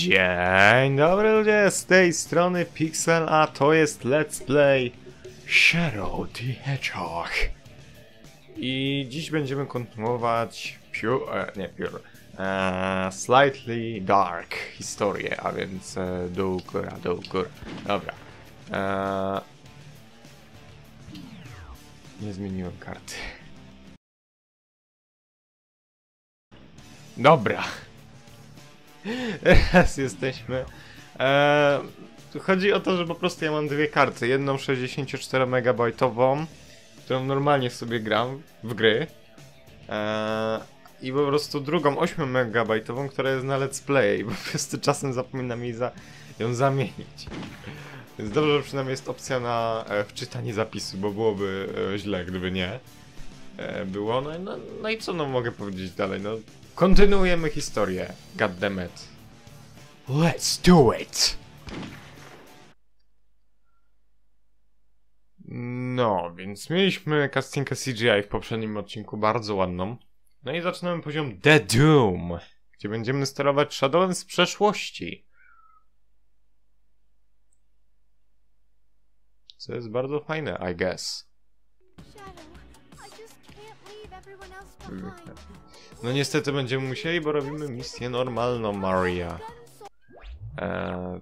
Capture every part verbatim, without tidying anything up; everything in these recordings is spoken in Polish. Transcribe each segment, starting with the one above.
Dzień dobry ludzie, z tej strony Pixel, a to jest Let's Play Shadow the Hedgehog. I dziś będziemy kontynuować Pure, nie Pure, e, Slightly Dark historię, a więc e, dół, góra, dół, góra. Dobra. E, nie zmieniłem karty. Dobra. Teraz jesteśmy. Eee, tu chodzi o to, że po prostu ja mam dwie karty. Jedną sześćdziesięcioczteromegabajtową, którą normalnie sobie gram w gry. Eee, I po prostu drugą ośmiomegabajtową, która jest na Let's Play. I po prostu czasem zapominam jej za, ją zamienić. Więc dobrze, że przynajmniej jest opcja na e, wczytanie zapisu, bo byłoby e, źle, gdyby nie e, było. No, no, no i co no mogę powiedzieć dalej? No. Kontynuujemy historię. Goddammit. Let's do it! No, więc mieliśmy castingę C G I w poprzednim odcinku, bardzo ładną. No i zaczynamy poziom The Doom, gdzie będziemy sterować Shadowem z przeszłości. Co jest bardzo fajne, I guess. No niestety będziemy musieli, bo robimy misję normalną, Maria. Eee,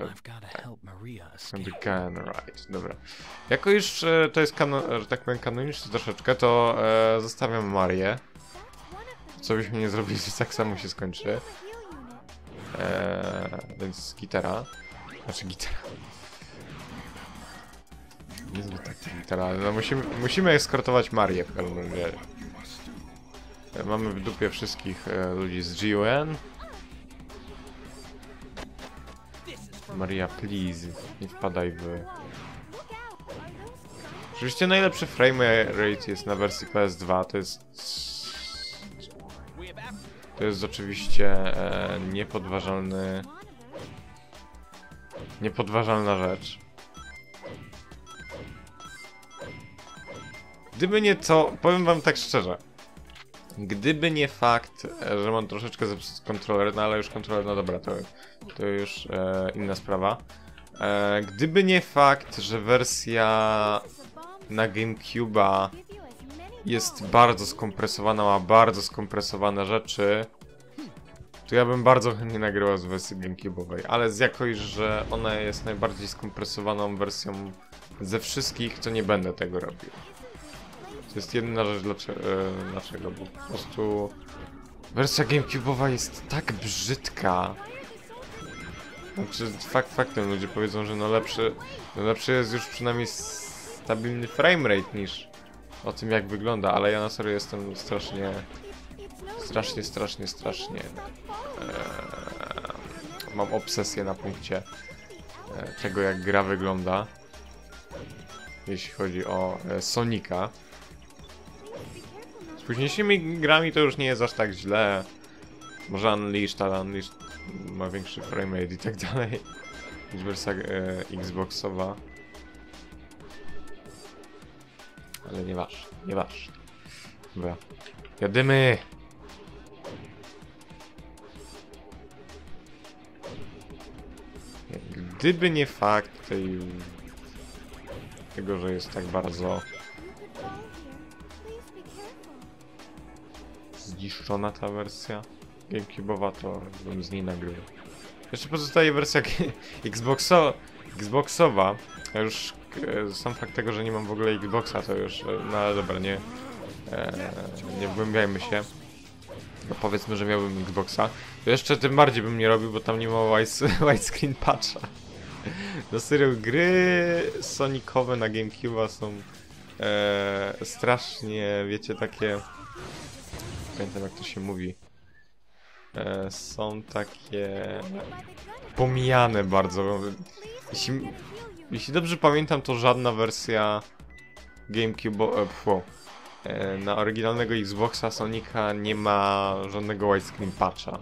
right, dobra. Jako już e, to jest kano, że tak powiem kanoniczne troszeczkę, to e, zostawiam Marię. Co byśmy nie zrobili, że tak samo się skończy. Eee, więc gitara. Znaczy gitara. Niezbyt tak gitara, ale no musimy, musimy eskortować Marię w każdym razie. Mamy w dupie wszystkich e, ludzi z G U N. Maria, please, nie wpadaj w... Oczywiście najlepszy frame rate jest na wersji P S dwa, to jest... To jest oczywiście e, niepodważalny... Niepodważalna rzecz. Gdyby nie to, powiem wam tak szczerze. Gdyby nie fakt, że mam troszeczkę zepsuty kontroler, no ale już kontroler, no dobra, to, to już e, inna sprawa. E, gdyby nie fakt, że wersja na GameCube'a jest bardzo skompresowana, ma bardzo skompresowane rzeczy, to ja bym bardzo chętnie nagrywał z wersji GameCube'owej, ale z jakoś, że ona jest najbardziej skompresowaną wersją ze wszystkich, to nie będę tego robił. To jest jedyna rzecz, dlaczego, e, dlaczego, bo po prostu wersja GameCube'owa jest tak brzydka. Znaczy, fakt faktem, ludzie powiedzą, że no lepszy, no lepszy jest już przynajmniej stabilny framerate niż o tym jak wygląda, ale ja na serio jestem strasznie, strasznie, strasznie, strasznie e, mam obsesję na punkcie e, tego jak gra wygląda, jeśli chodzi o e, Sonika. Z późniejszymi grami to już nie jest aż tak źle. Może Unleashed, ale Unleashed ma większy framerate i tak dalej niż wersja e, Xboxowa. Ale nieważne, nieważne. Dobra, jadymy! Gdyby nie fakt tej... tego, że jest tak bardzo zniszczona ta wersja GameCube'owa, to bym z niej nagrywał. Jeszcze pozostaje wersja Xboxo Xboxowa. Ja już e, sam fakt tego, że nie mam w ogóle Xboxa, to już, no ale dobra, nie, e, nie wgłębiajmy się. No powiedzmy, że miałbym Xboxa. To jeszcze tym bardziej bym nie robił, bo tam nie ma widescreen patcha. No serio, gry sonikowe na GameCube'a są e, strasznie, wiecie, takie... Pamiętam jak to się mówi. E, są takie... pomijane bardzo. Jeśli, jeśli dobrze pamiętam, to żadna wersja GameCube... E, e, na oryginalnego Xboxa Sonika nie ma żadnego widescreen patcha.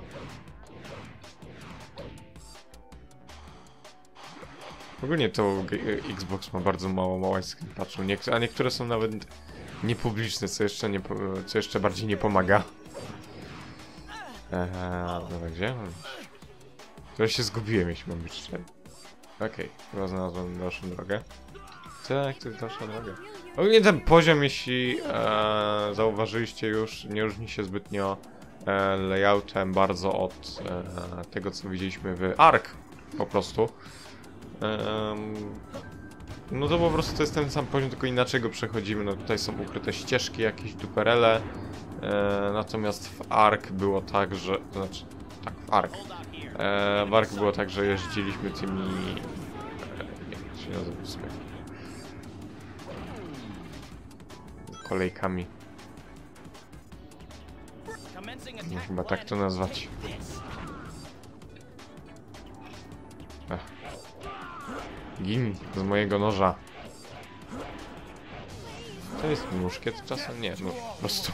Ogólnie to Xbox ma bardzo mało widescreen patchu, Niek a niektóre są nawet niepubliczne, co jeszcze, nie co jeszcze bardziej nie pomaga. Eee, dobra, gdzie? To ja się zgubiłem, jeśli mam być szczery. Okej, okay, chyba znalazłem dalszą drogę. Tak, to jest dalsza droga. Ogólnie ten poziom, jeśli e, zauważyliście już, nie różni się zbytnio e, layoutem bardzo od e, tego, co widzieliśmy w Ark, po prostu. E, no to po prostu to jest ten sam poziom, tylko inaczej go przechodzimy. No tutaj są ukryte ścieżki, jakieś duperele. E, natomiast w Ark było tak, że... To znaczy, tak, w Ark. E, w Ark było tak, że jeździliśmy tymi... E, nie wiem, jak się nazywa sobie. Kolejkami. No, chyba tak to nazwać. Ech. Gin z mojego noża. To jest muszkiet czasem? Nie, no po prostu.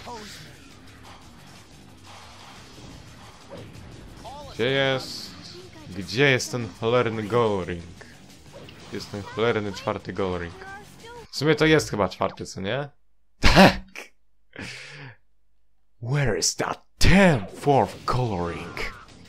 Gdzie jest... Gdzie jest ten cholerny goalring? Jest ten cholerny czwarty goalring. W sumie to jest chyba czwarty, co nie? Tak! Where is that damn fourth coloring?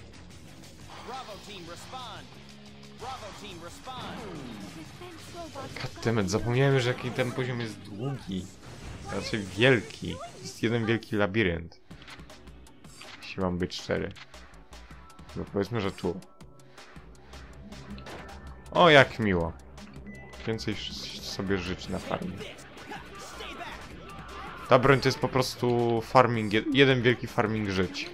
Goddammit, zapomniałem, że jaki ten poziom jest długi. Znaczy wielki. Jest jeden wielki labirynt. Jeśli mam być szczery. No powiedzmy, że tu. O, jak miło. Więcej sobie żyć na farmie. Ta broń to jest po prostu farming, jeden wielki farming żyć.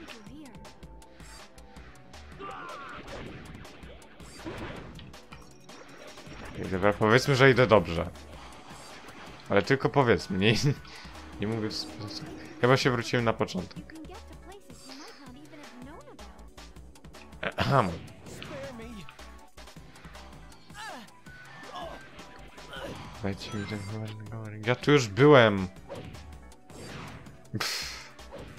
Okay, dobra, powiedzmy, że idę dobrze. Ale tylko powiedzmy, nie, nie mówię w sposób. Chyba się wróciłem na początek. Ahem. Dajcie mi ten goring. Ja tu już byłem. Pff.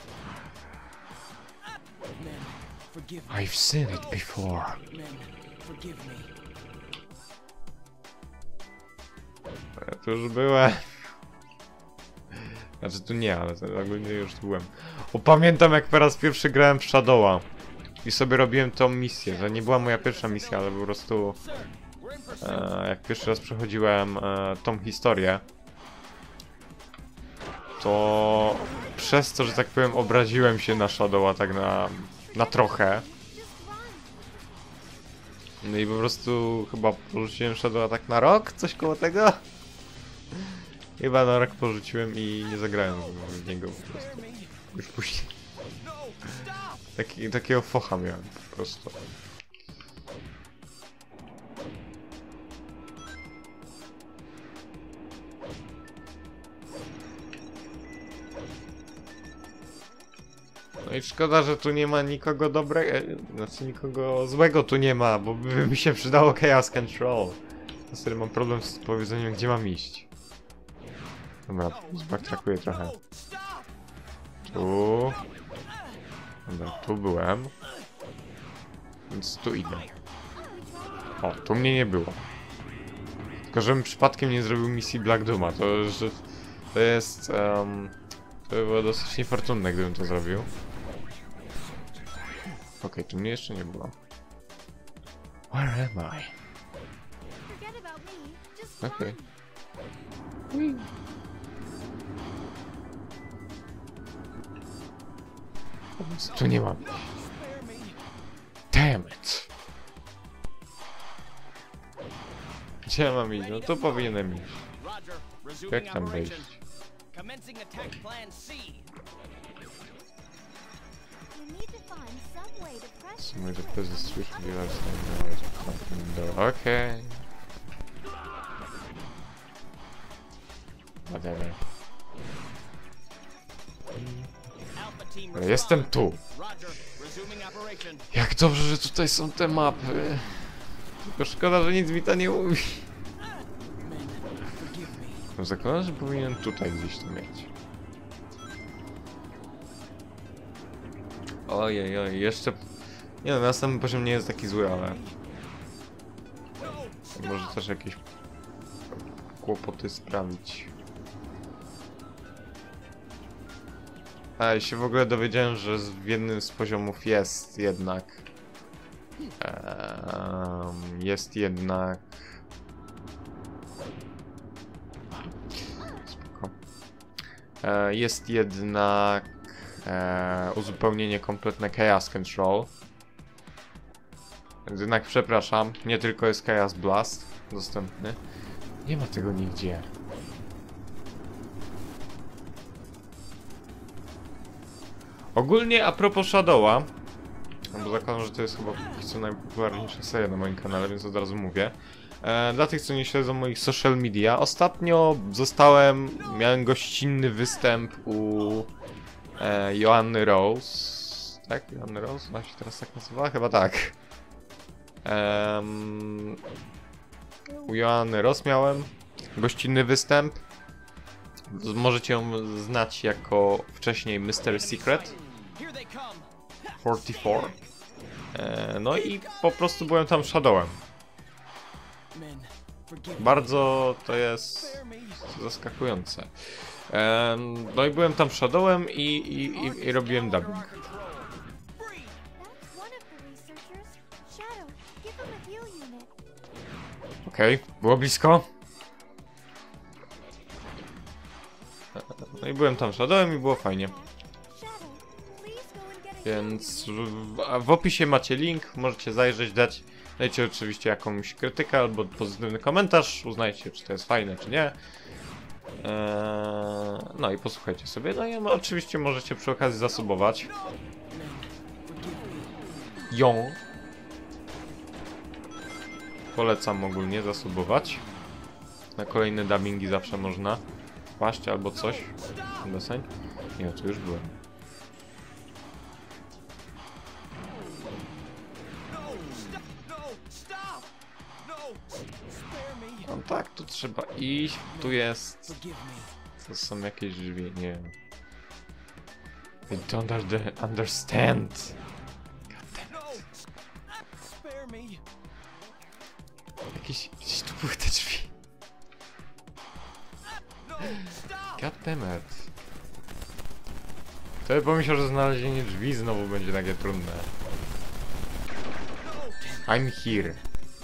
I've seen it before. Ja tu już byłem. Znaczy tu nie, ale ogólnie już tu byłem. O, pamiętam jak po raz pierwszy grałem w Shadowa. I sobie robiłem tą misję. To nie była moja pierwsza misja, ale po prostu... E, jak pierwszy raz przechodziłem e, tą historię, to przez to, że tak powiem, obraziłem się na Shadowa tak na, na trochę. No i po prostu chyba porzuciłem Shadowa tak na rok, coś koło tego. Chyba na rok porzuciłem i nie zagrałem w niego po prostu. Już później. Taki, takiego focha miałem po prostu. No i szkoda, że tu nie ma nikogo dobrego, znaczy nikogo złego tu nie ma, bo by mi się przydało Chaos Control. Na serio mam problem z powiedzeniem, gdzie mam iść. Dobra, zbacktrackuję trochę. Tu. Dobra, tu byłem. Więc tu idę. O, tu mnie nie było. Tylko żebym przypadkiem nie zrobił misji Black Dooma, to, że to jest... Um, to by było dosyć niefortunne, gdybym to zrobił. Okej, okay, tu mnie jeszcze nie było. Where am I? Okej. Okay. Tu nie mam. Damn it. Gdzie ja mam iść? No to powinienem iść. Jak tam wejść? Somewhere to close the switch to be last time. Okej. Whatever. Ale jestem tu. Jak dobrze, że tutaj są te mapy. Tylko szkoda, że nic mi to nie mówi. Zakładam, że powinien tutaj gdzieś to mieć. Ojej, oj, jeszcze... Nie no, następny poziom nie jest taki zły, ale... Może też jakieś kłopoty sprawić. A ja się w ogóle dowiedziałem, że w jednym z poziomów jest jednak Um, jest jednak... Spoko. E, jest jednak e, uzupełnienie kompletne Chaos Control. Więc jednak przepraszam, nie tylko jest Chaos Blast dostępny. Nie ma tego nigdzie. Ogólnie a propos Shadowa, bo zakładam, że to jest chyba co najpopularniejsza seria na moim kanale, więc od razu mówię. E, dla tych, co nie śledzą moich social media, ostatnio zostałem, miałem gościnny występ u e, Joanny Rose. Tak? Joanny Rose? Ona się teraz tak nazywała? Chyba tak. Um, u Joanny Rose miałem gościnny występ. Możecie ją znać jako wcześniej mister Secret czterdzieści cztery. E, no i po prostu byłem tam Shadowem. Bardzo to jest zaskakujące. E, no i byłem tam Shadowem i, i, i, i robiłem dubbing. Okej, okay, było blisko. No i byłem tam Shadowem i było fajnie. Więc w, w opisie macie link, możecie zajrzeć, dać. Dajcie oczywiście jakąś krytykę albo pozytywny komentarz, uznajcie, czy to jest fajne, czy nie. Eee, no i posłuchajcie sobie. No i oczywiście możecie przy okazji zasubować ją. Polecam ogólnie zasubować. Na kolejne dubbingi zawsze można wpaść albo coś. Deseń. Nie, to już byłem. No tak, tu trzeba iść. Tu jest... To są jakieś drzwi, nie wiem. I don't understand. Jakieś... Gdzieś tu były te drzwi. Goddammit. To ja pomyślał, że znalezienie drzwi znowu będzie takie trudne. I'm here.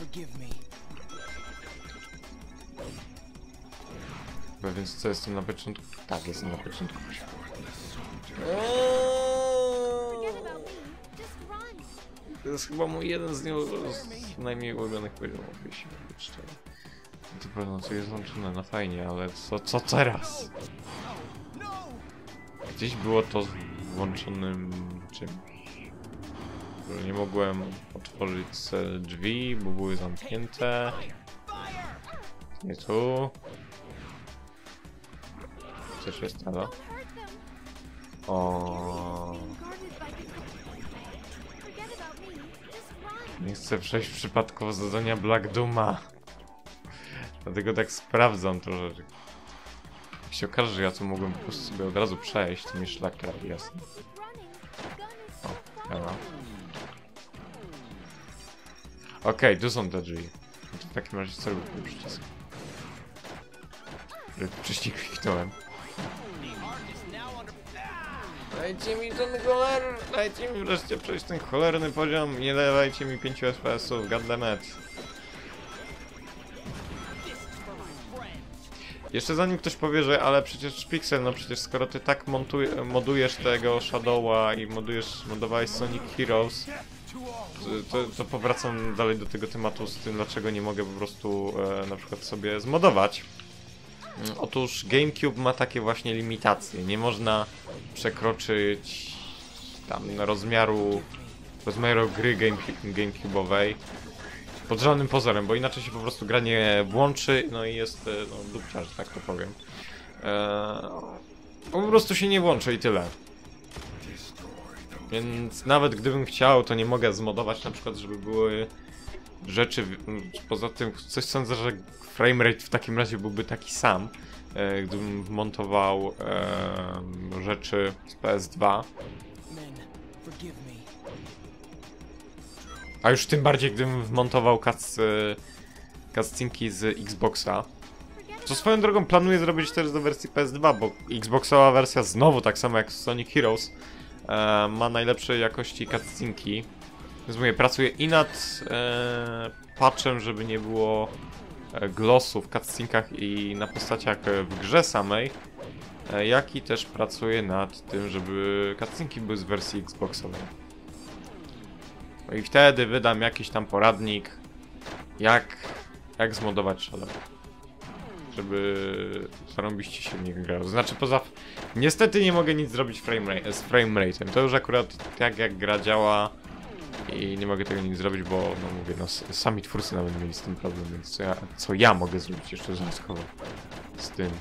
Bo więc co, jestem na początku? Tak, jestem na początku. To jest chyba mój jeden z, nie, z najmniej ulubionych poziomów, jeśli mogę być szczery. To pewno co jest włączone, no fajnie, ale co, co teraz? Gdzieś było to z włączonym czymś. Że nie mogłem otworzyć drzwi, bo były zamknięte. Nie tu. Co się stało? O. Nie chcę przejść przypadkowo zadania Black Dooma. Dlatego tak sprawdzam troszeczkę. Jak się okaże, że ja tu mogłem po prostu sobie od razu przejść, to mi szlak trafi, jasne. O, dobra. Okej, okay, tu są te drzwi. No to w takim razie co robię ten przycisk? Wcześniej kliknąłem. Dajcie mi ten choler... Dajcie mi wreszcie przejść ten cholerny poziom. Nie dawajcie mi pięć F P S-ów, goddammit. Jeszcze zanim ktoś powie, że ale przecież Pixel, no przecież skoro ty tak montuj, modujesz tego Shadowa i modujesz, modowałeś Sonic Heroes, to, to powracam dalej do tego tematu z tym, dlaczego nie mogę po prostu e, na przykład sobie zmodować. Otóż GameCube ma takie właśnie limitacje. Nie można przekroczyć tam rozmiaru, rozmiaru gry game, GameCube'owej pod żadnym pozorem, bo inaczej się po prostu gra nie włączy, no i jest no, dupcia, że tak to powiem. Eee, po prostu się nie włączy i tyle. Więc nawet gdybym chciał, to nie mogę zmodować na przykład, żeby były rzeczy, poza tym coś sądzę, że framerate w takim razie byłby taki sam, e, gdybym wmontował e, rzeczy z P S dwa. A już tym bardziej, gdybym wmontował cutscenki z Xboxa. Co swoją drogą planuję zrobić też do wersji P S dwa, bo Xboxowa wersja znowu, tak samo jak Sonic Heroes, e, ma najlepszej jakości cutscenki. Więc mówię, pracuję i nad e, patchem, żeby nie było e, glossów w cutscenkach i na postaciach w grze samej, e, jak i też pracuję nad tym, żeby cutscenki były z wersji Xboxowej. No i wtedy wydam jakiś tam poradnik, jak, jak zmodować Shadow. Żeby zarąbiście się w nich grało. Znaczy poza... Niestety nie mogę nic zrobić frame z framerate'em. To już akurat tak jak gra działa i nie mogę tego nic zrobić, bo no mówię, no sami twórcy nawet mieli z tym problem, więc co ja, co ja mogę zrobić jeszcze dodatkowo z tym.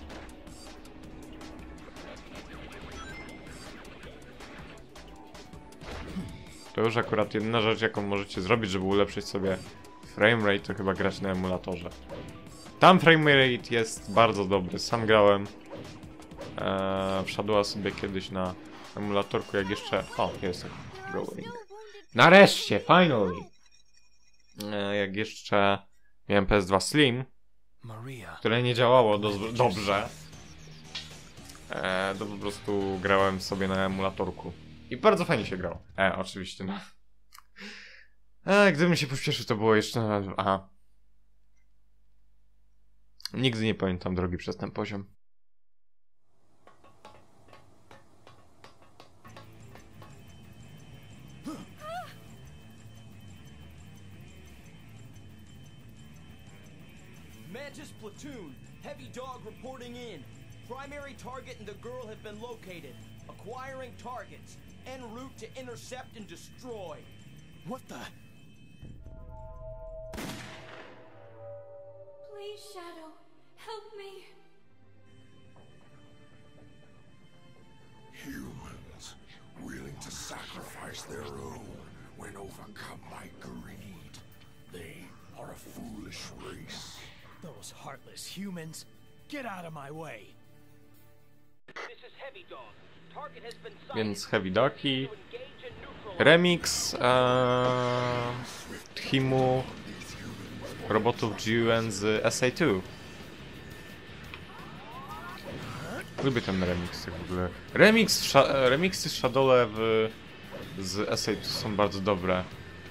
To już akurat jedna rzecz, jaką możecie zrobić, żeby ulepszyć sobie framerate, to chyba grać na emulatorze. Tam framerate jest bardzo dobry, sam grałem eee, w Shadow'a sobie kiedyś na emulatorku, jak jeszcze... O, jest going. Nareszcie, finally! Eee, jak jeszcze miałem P S dwa Slim, które nie działało do, dobrze, eee, to po prostu grałem sobie na emulatorku. I bardzo fajnie się grało. E, oczywiście, no. Eee, gdybym się pośpieszył, to było jeszcze na... Aha. Nigdy nie pamiętam drogi przez ten poziom. Mantis platoon, Heavy Dog reporting in. Primary target and the girl have been located. Acquiring targets. En route to intercept and destroy. What the? Please, Shadow, help me. Humans willing to sacrifice their own when overcome by greed. They are a foolish race. Those heartless humans. Get out of my way. This is Heavy Dog. Target has been sighted. Więc Heavy Dogi, remix ee, Tchimu robotów G U N z S A dwa. Lubię ten remix tak w ogóle. Remix, remixy Shadow'e w z S A dwa są bardzo dobre.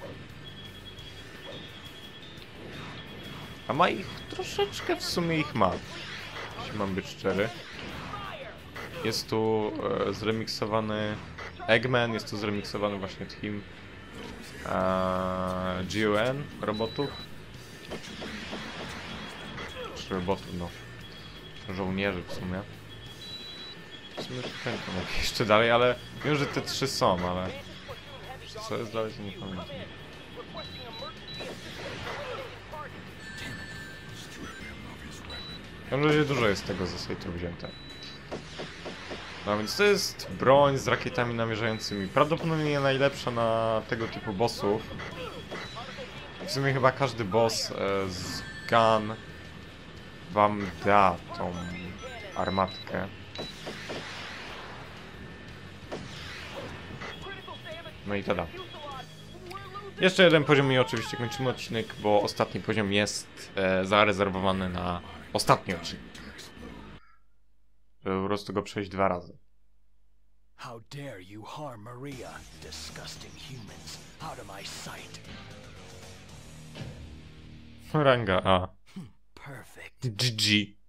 A ma ich troszeczkę, w sumie ich ma, jeśli mam być szczery. Jest tu e, zremiksowany Eggman, jest tu zremiksowany właśnie Tchim e, G U N robotów. Czy robotów, no. Żołnierzy w sumie. W sumie pamiętam jak jeszcze dalej, ale wiem, że te trzy są, ale co jest dalej, to nie pamiętam. W każdym razie dużo jest tego ze sajtu wzięte. No więc to jest broń z rakietami namierzającymi. Prawdopodobnie najlepsza na tego typu bossów. W sumie chyba każdy boss e, z gun wam da tą armatkę. No i tada. Jeszcze jeden poziom i oczywiście kończymy odcinek, bo ostatni poziom jest e, zarezerwowany na ostatni odcinek. Żeby po prostu go przejść dwa razy. How dare you harm Maria, disgusting humans, out of my sight. Ranga A. Perfect. G G.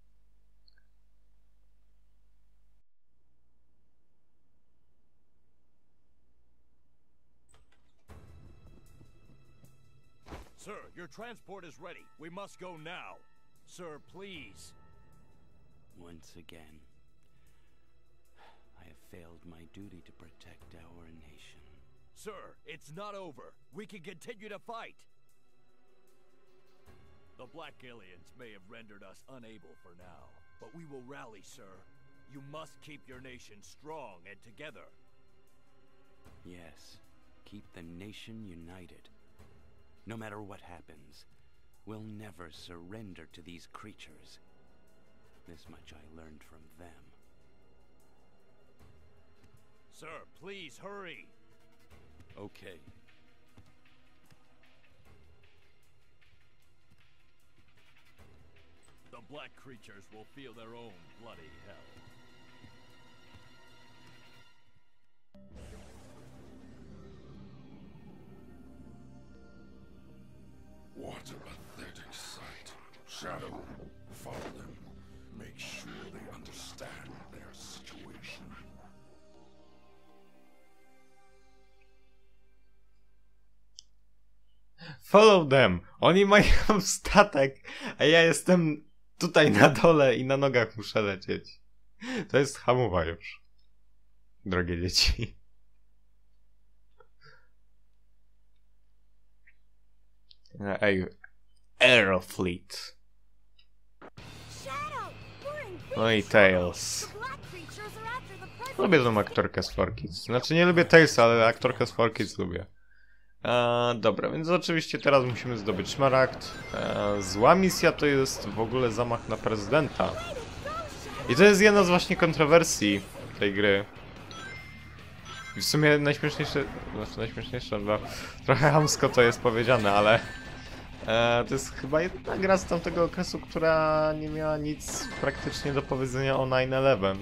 Sir, your transport is ready. We must go now. Sir, please. Once again, I have failed my duty to protect our nation. Sir, it's not over. We can continue to fight. The Black Aliens may have rendered us unable for now, but we will rally, sir. You must keep your nation strong and together. Yes, keep the nation united. No matter what happens, we'll never surrender to these creatures. This much I learned from them. Sir, please hurry. Okay. The black creatures will feel their own bloody hell. Follow them. Oni mają statek, a ja jestem tutaj na dole i na nogach muszę lecieć. To jest hamowa już. Drogie dzieci. Ej, Aerofleet. No i Tails. Lubię tą aktorkę z four Kids. Znaczy nie lubię Tailsa, ale aktorkę z four Kids lubię. E, dobra, więc oczywiście teraz musimy zdobyć szmaragd. E, zła misja to jest w ogóle zamach na prezydenta. I to jest jedna z właśnie kontrowersji tej gry. I w sumie najśmieszniejsze, znaczy najśmieszniejsze, bo trochę chamsko to jest powiedziane, ale e, to jest chyba jedna gra z tamtego okresu, która nie miała nic praktycznie do powiedzenia o nine eleven.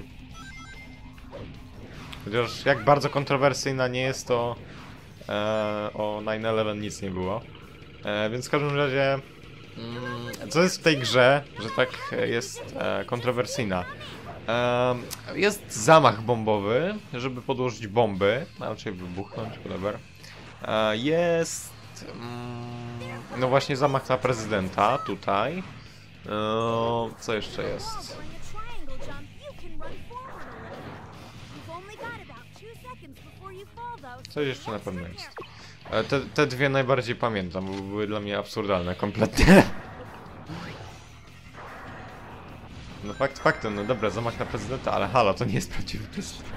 Chociaż jak bardzo kontrowersyjna nie jest, to e, o nine eleven nic nie było. E, więc w każdym razie, mm, co jest w tej grze, że tak jest e, kontrowersyjna? E, jest zamach bombowy, żeby podłożyć bomby, a raczej wybuchnąć, whatever. E, jest mm, no właśnie zamach na prezydenta tutaj. E, co jeszcze jest? Coś jeszcze na pewno jest. E, te, te dwie najbardziej pamiętam, bo były dla mnie absurdalne kompletnie. No fakt faktem, no dobra, zamach na prezydenta, ale halo, to nie jest prawdziwy prezydent.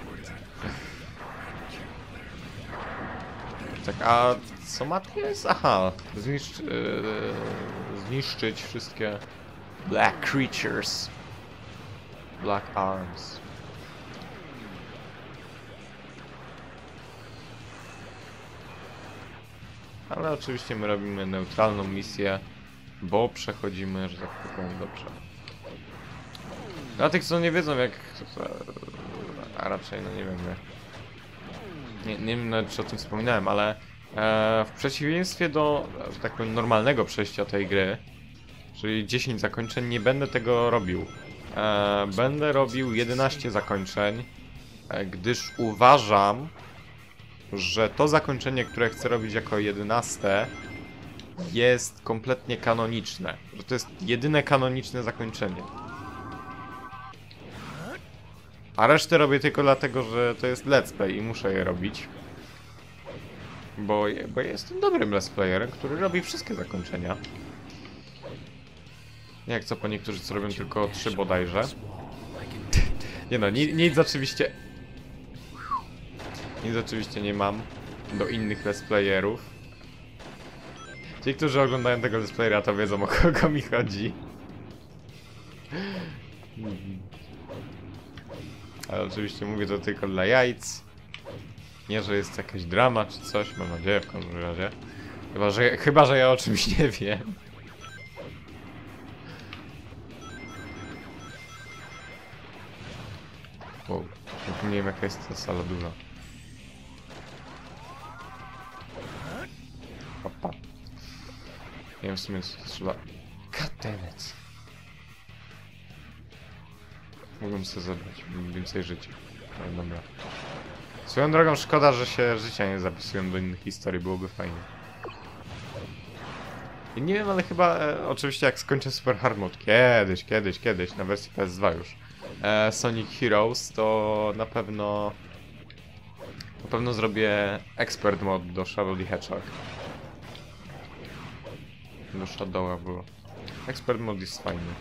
Tak, a co ma tu jest? Aha, zniszcz, yy, zniszczyć wszystkie Black Creatures. Black Arms. Ale oczywiście my robimy neutralną misję, bo przechodzimy, że tak powiem, dobrze. Dla tych, co nie wiedzą, jak... A raczej, no nie wiem, jak... Nie, nie wiem nawet, czy o tym wspominałem, ale e, w przeciwieństwie do, że tak powiem, normalnego przejścia tej gry, czyli dziesięć zakończeń, nie będę tego robił. E, będę robił jedenaście zakończeń, e, gdyż uważam, że to zakończenie, które chcę robić jako jedenaste, jest kompletnie kanoniczne. Że to jest jedyne kanoniczne zakończenie. A resztę robię tylko dlatego, że to jest let's play i muszę je robić. Bo, bo jestem dobrym let's playerem, który robi wszystkie zakończenia. Jak co po niektórzy co robią tylko trzy bodajże. Nie no, nic, nic oczywiście... Nic oczywiście nie mam do innych let's playerów. Ci, którzy oglądają tego let's playera, to wiedzą, o kogo mi chodzi. Ale oczywiście mówię to tylko dla jajc. Nie, że jest jakaś drama czy coś, mam nadzieję w każdym razie. Chyba, że, chyba, że ja o czymś nie wiem. Wow, nie wiem jaka jest ta sala duża. Opa. Nie wiem w sumie co trzeba... God damn it. Mogłem sobie zabrać, więcej życia. Ale dobra. Swoją drogą szkoda, że się życia nie zapisują do innych historii, byłoby fajnie. I nie wiem, ale chyba e, oczywiście jak skończę Super Hard Mode, kiedyś, kiedyś, kiedyś, na wersji P S dwa już, e, Sonic Heroes, to na pewno na pewno zrobię Expert Mode do Shadow the Hedgehog. Do Shadowa było. Expert Mode jest fajny.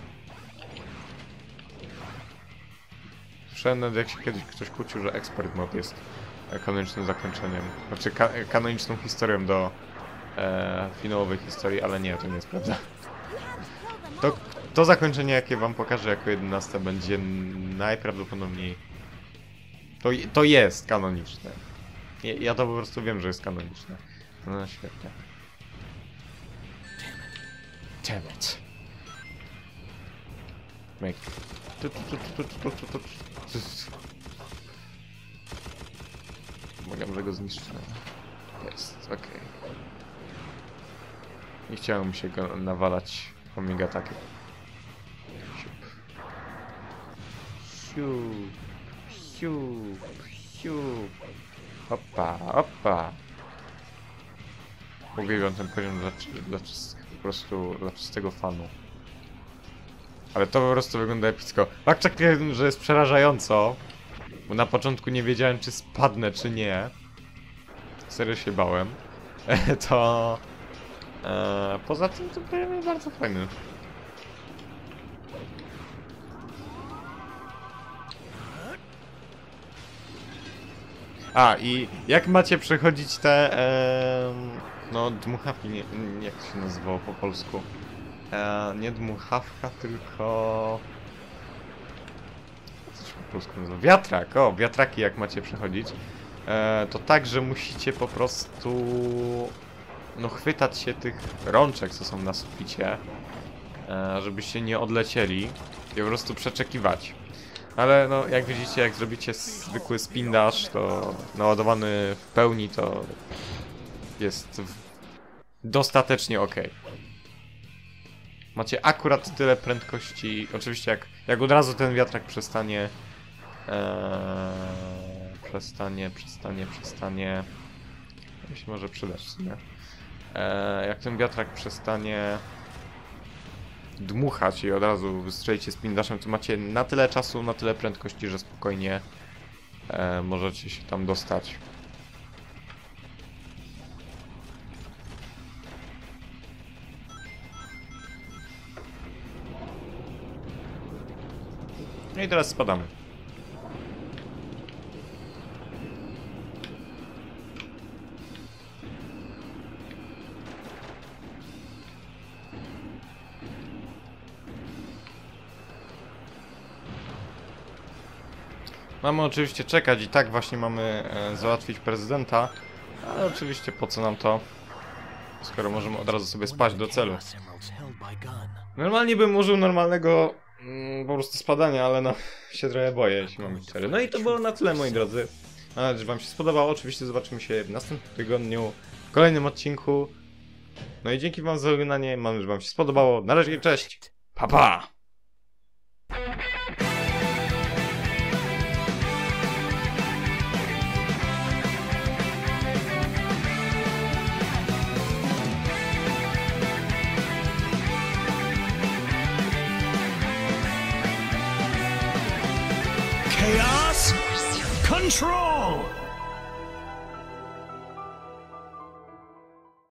Słyszałem nawet jak się kiedyś ktoś kłócił, że Expert Mode jest kanonicznym zakończeniem. Znaczy ka kanoniczną historią do e, finałowej historii, ale nie, to nie jest prawda. To, to zakończenie, jakie wam pokażę jako jedenaste, będzie najprawdopodobniej... To, to jest kanoniczne. Ja, ja to po prostu wiem, że jest kanoniczne. No świetnie. Damn it. Make... Mogę, że go zniszczyłem. Jest, okej. Okay. Nie chciałem się go nawalać omega-takiem. Siup, siup, siup. Opa, opa. Uwielbiam ten poziom dla, dla, po prostu dla czystego fanu. Ale to po prostu wygląda epicko. Fakt, że jest przerażająco, bo na początku nie wiedziałem, czy spadnę, czy nie. Serio się bałem. To... E, poza tym to poziom jest bardzo fajny. A, i jak macie przechodzić te, e, no, dmuchawki, nie, nie, jak to się nazywało po polsku? E, nie dmuchawka, tylko... Co się po polsku nazywa? Wiatrak, o, wiatraki jak macie przechodzić. E, to tak, że musicie po prostu... No, chwytać się tych rączek, co są na suficie, e, żebyście nie odlecieli i po prostu przeczekiwać. Ale no, jak widzicie, jak zrobicie zwykły spin dash, to naładowany w pełni, to jest dostatecznie ok. Macie akurat tyle prędkości, oczywiście jak, jak od razu ten wiatrak przestanie, ee, przestanie, przestanie, przestanie, to się może przydać w sumie. Eee, jak ten wiatrak przestanie dmuchać i od razu wystrzelicie spin dashem, to macie na tyle czasu, na tyle prędkości, że spokojnie e, możecie się tam dostać. No i teraz spadamy. Mamy oczywiście czekać i tak właśnie mamy e, załatwić prezydenta, ale oczywiście po co nam to, skoro możemy od razu sobie spaść do celu. Normalnie bym użył normalnego mm, po prostu spadania, ale no się trochę boję, jeśli mam być szczery. No i to było na tyle, moi drodzy. Mam nadzieję, że wam się spodobało. Oczywiście zobaczymy się w następnym tygodniu, w kolejnym odcinku. No i dzięki wam za oglądanie, mam nadzieję, że wam się spodobało. Na razie, cześć! Pa, pa! Chaos Control!